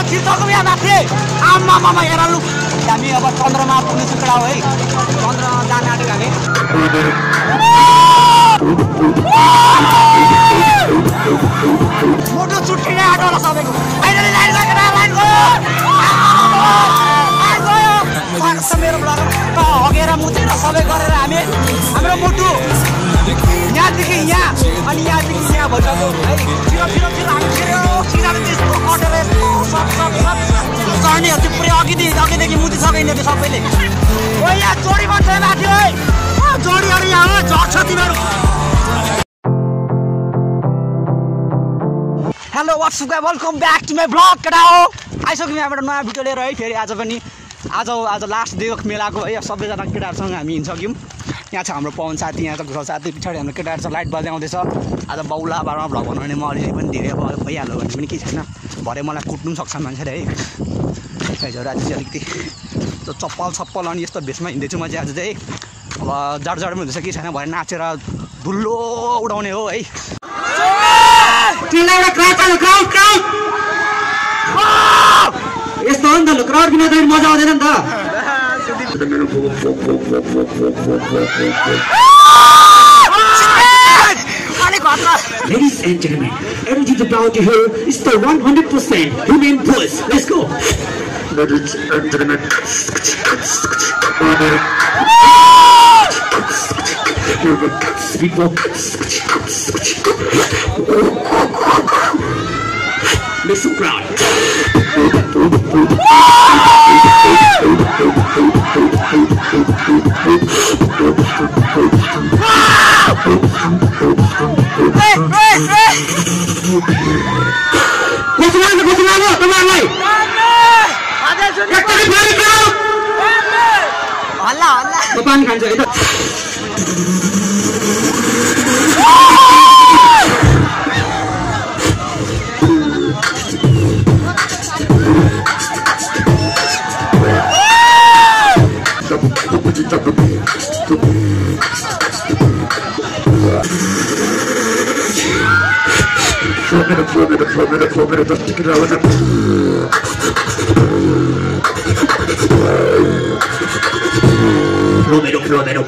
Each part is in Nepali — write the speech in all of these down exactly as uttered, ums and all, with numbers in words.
तीर्थको यहाँ माथि आम्मा मामा हेर लु हामी अब चन्द्रमा पुग्ने सुक्रा हो है चन्द्रमा जान आँटेको हामी मोटो चुट्टिने आँटो होला सबैको फाइनली लाइन लागेर लाइन गयो मेरो ब्लग हगेर मुतेर सबै गरेर हामी हाम्रो मुटु यहाँदेखि यहाँ अनि यहाँदेखि यहाँ भइसक्यो है छिरो छिरो छिरो हामी छिरो छिराले त्यस्तो कटेर सब सब सब चढ्नेहरू चाहिँ पुरै अघिदेखि अघिदेखि मुतिसक्यो यिनीहरू सबैले ओ यहाँ जोडी बन्छ माथि है जोडीहरू यहाँ हो झर्छ तिमीहरू hello what's up welcome back to my blog केटा हो आइसक्यौँ यहाँबाट नयाँ भिडियो लिएर है फेरि आज पनि आज आज लास्ट डे अफ मेलाको है सबैजना केटाहरूसँग हामी हिँड्सक्यौँ यहाँ छ हाम्रो पवन साथी यहाँ छ घुसल साथी पछाडि हाम्रो केटाहरू छ लाइट बजाइ आउँदैछ आज बाउला बारमा भ्लग बनाउने भने म अलिअलि पनि धेरै अब भइहाल्यो भने पनि केही छैन भरे मलाई कुट्नु पनि सक्छ मान्छेले है हिजोहरू आज चाहिँ अलिकति त्यो चप्पल छप्पल अनि यस्तो भेषमा हिँड्दैछु म चाहिँ आज चाहिँ अब जाड जाडमा हुँदैछ केही छैन भरे नाचेर धुलो उडाउने हो है यस्तो हो नि त क्राउड बिना त मजा आउँदैन नि त Ladies and gentlemen, everything about you here is the one hundred percent human pulse. Let's go. Ladies and gentlemen, people, make so proud. Hey, hey, hey! What's the matter? What's the matter? Come on, like. Allah, Allah. Kapan kan jadi? Plomero, plomero.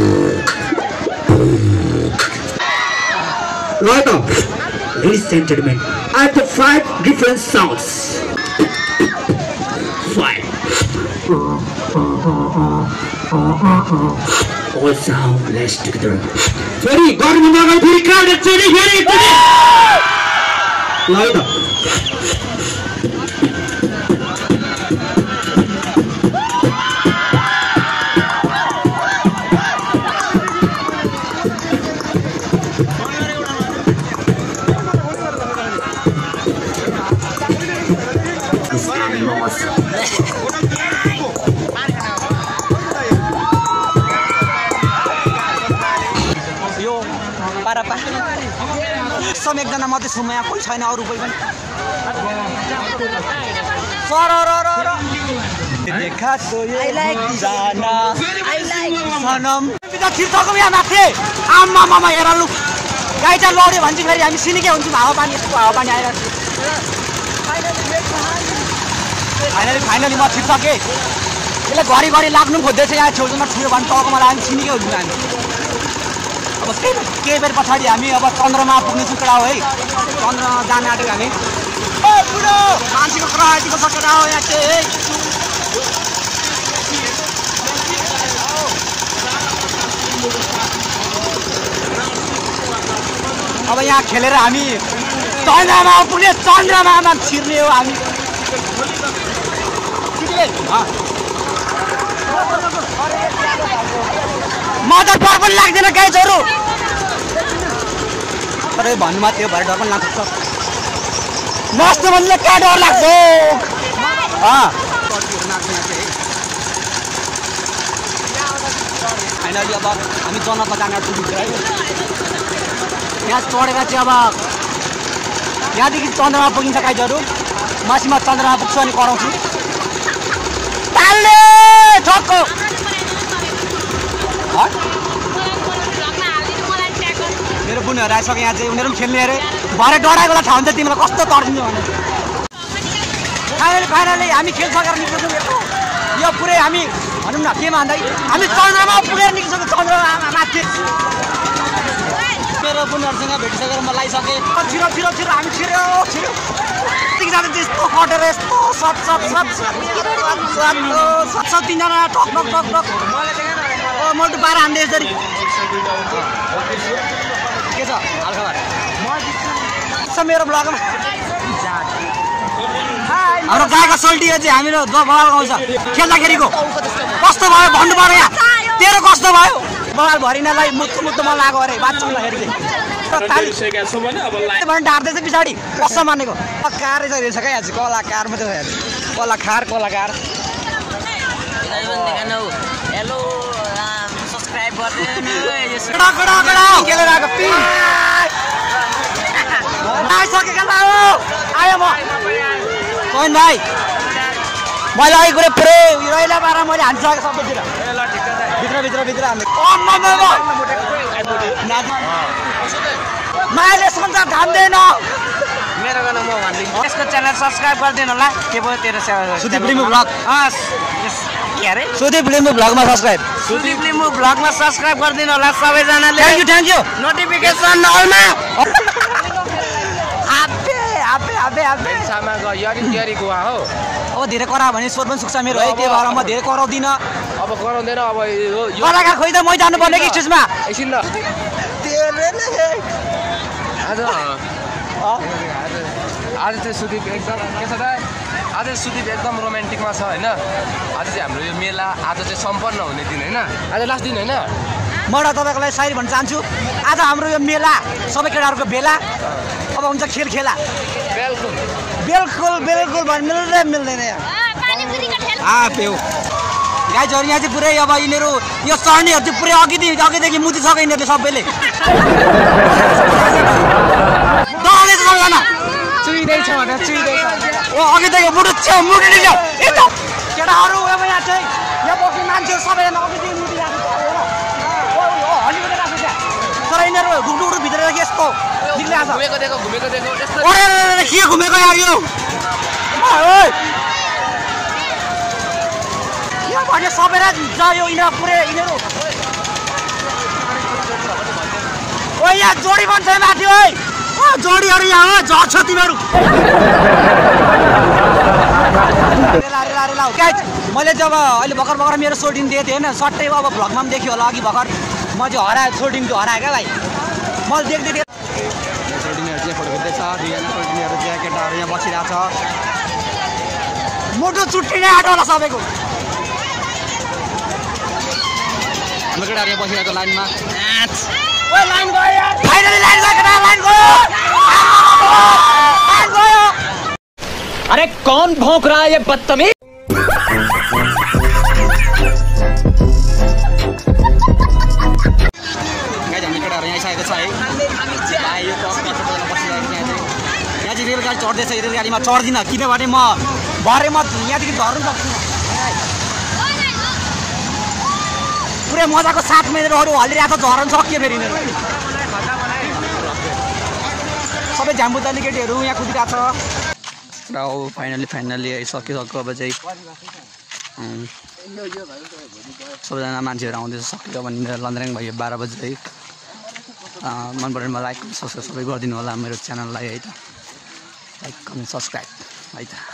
Right up. Ladies and gentlemen, I have the five different sounds. Five. All sound less together. Ready? God, we are going to be crowded. Ready? Ready? Ready? Right up. यो पारापा सब एकजना मात्रै छु म यहाँ कोही छैन अरू कोही पनि सर र र र देखा तो आई लाइक जाना आई लाइक सनम बिदा तीर्थको यहाँ माथि आम्मा मामा हेर लु गाई चाहिँ लड्यो भन्छ फेरि हामी सिनिकै हुन्छौँ हावा पानी यस्तो हावा पानी आइरहेको छ फाइनली फाइनली म छिर्सकेँ यसले घरि घरि लाग्नु खोज्दैछ यहाँ छेउछाउमा ठुलो भने टाउकोमा लाग्यो भने छिनिकै हुन्छौँ हामी अब केही केही बेर पछाडि हामी अब चन्द्रमा पुग्ने सुक्रा हो है चन्द्रमा जान आँटेको हामी ओ बुढो मान्छेको क्रान्तिको सकेर हो यहाँ चाहिँ अब यहाँ खेलेर हामी चन्द्रमा पुग्ने चन्द्रमामा छिर्ने हो हामी म त डर पनि लाग्दैन गाइजहरू तर भन्नु मात्रै भएर डर पनि लाग्छ मस्त भन्नु कहाँ डर लाग्छ फाइनली अब हामी जनकमा जान आँटेको है यहाँ चढेर चाहिँ अब यहाँदेखि चन्द्रमा पुगिन्छ गाइजहरू मासिमा चन्द्रमा पुग्छु अनि कराउँछु तालले ठक्क मेरो बुनीहरू आइसक्यो यहाँ चाहिँ उनीहरू पनि खेल्ने अरे भरे डराएको ठाउँ हुन्छ तिमीलाई कस्तो तर्सिन्छ भने फाइनली फाइनली हामी खेल सकेर निक्लिसक्यौँ। यो पुरै हामी भनौँ न के भन्दै हामी चन्द्रमा पुगेर निक्लिसक्यौँ। चन्द्रमा माथि मेरो पुनहरूसँग भेटिसकेर म लगाइसकेँ। छिरो छिरो छिरो हामी छिर्यो छिर्यो यतिकै जाँदा त्यस्तो कटेर यस्तो सट सट सट सट सट सट तिनजना टक टक टक टक ओ मोटु पारा हान्दै यसरी के छ हालखबर छ मेरो ब्लगमा। हाम्रो गाएको सोल्टिएर चाहिँ हामीहरू बगाल गाउँछ खेल्दाखेरिको कस्तो भयो भन्नु पर्यो। यहाँ तेरो कस्तो भयो बगाल भरिनालाई मुत्तु मुत्तु मन लाग्यो अरे बात चल्दाखेरि चाहिँ डाँट्दैछ पछाडि कसो मानेको कार रहेछ क्या आज कलाकार मात्रै छ कलाकार कलाकार। हेलो सब्सक्राइब आयो म कोइन भाइ मैले अघि कुरो पुरै रैला पारा मैले हानिसकेको सबैतिर भित्र भित्र भित्र हान्ने मायाले संसार धान्दैन मेरो गाना म भन्दिनँ। यसको च्यानल सब्सक्राइब गरिदिनु होला के भयो तेरो सुदीप लिम्बू ब्लग के अरे सुदीप लिम्बू ब्लगमा सब्सक्राइब सुदीप लिम्बू ब्लगमा सब्सक्राइब गरिदिनु होला सबैजनाले। Thank you thank you notification अलमा आबे आबे आबे आबे सामा ग यरी यरी गुवा हो। अब धेरै करा भने स्वर पनि सुक्छ मेरो है त्यही भएर म धेरै कराउँदिन। अब कराउँदैन अब यो कलाकार खोइ त मै जानु पर्ने कि स्टेजमा एकछिन ल आज आज चाहिँ सुदीप एकदम के छ त आज सुदीप एकदम रोमान्टिकमा छ होइन। आज चाहिँ हाम्रो यो मेला आज चाहिँ सम्पन्न हुने दिन होइन आज लास्ट दिन होइन। म र तपाईँको लागि सायरी भन्न चाहन्छु आज हाम्रो यो मेला सबै केटाहरूको बेला अब हुन्छ खेल खेला बिल्कुल बिल्कुल बिल्कुल भन्नु मिल्दै मिल्दैन यहाँ पेउ गाइजहरू यहाँ चाहिँ पुरै अब यिनीहरू यो चढ्नेहरू चाहिँ पुरै अघिदेखि अघिदेखि मुतिसक्यो यिनीहरूले सबैले दौडेछ सबैजना चुइँदैछ भनेर चुइँदैछ ओ अघिदेखि मुटु छेउ मुटु लिन्छ यता केटाहरू अब यहाँ चाहिँ यहाँ बस्ने मान्छेहरू सबैजना अघिदेखि मुटिरहेको छ हलिरहेको छ तर यिनीहरू घुम्नु भित्र यस्तो निक्लिरहेको छ घुमेको दिएको घुमेको दिएको यस्तो के घुमेको यार यो भने सबैलाई जायो यिनीहरू पुरै यिनीहरू ओ यहाँ जोडी बन्छ माथि है जोडीहरू यहाँ हो झर्छ तिमीहरू मैले जब अहिले भर्खर भर्खर मेरो सोल्टिङ दिएको थिएँ होइन सट्टै अब भ्लगमा पनि देख्यो होला अघि भर्खर म चाहिँ हराएँ सोल्टिङ चाहिँ हराएँ क्या भाइ मैले देख्दै थिएँ सोल्टिङहरू चाहिँ फोटो खिच्दैछ दुईजना सोल्टिङहरू चाहिँ केटाहरू यहाँ बसिरहेको छ मोटो चुट्टिने आँटो होला सबैको हाम्रो केटाहरू यहाँ बसिरहेको लाइनमा लाइन गयो फाइनली लाइन गयो केटा लाइन गयो लाइन गयो। अरे कौन भौंक रहा है ये बदतमीज। गाइज हामी केटाहरू यहाँ आइसकेको छ है यो यहाँ चाहिँ रेलगाडी चढ्दैछ रेलगाडीमा चढ्दिनँ किनभने म भरे म यहाँदेखि झर्नु सक्दिनँ पुरै मजाको सात महिनाहरू हल्लिरहेको छ झर्न सक्यो फेरि सबै झाम्बुताली केटीहरू यहाँ कुदिरहेको छ र अब फाइनली फाइनली सकिसक्यो अब चाहिँ सबैजना मान्छेहरू आउँदैछ सक्यो भने लन्द्राङ भयो बाह्र बजी है मन पऱ्यो मलाई लाइक सब्सक्राइब सबै गरिदिनु होला मेरो च्यानललाई है त लाइक कमेन्ट सब्सक्राइब है त।